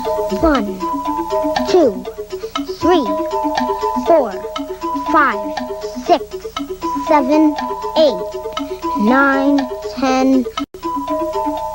1, 2, 3, 4, 5, 6, 7, 8, 9, 10.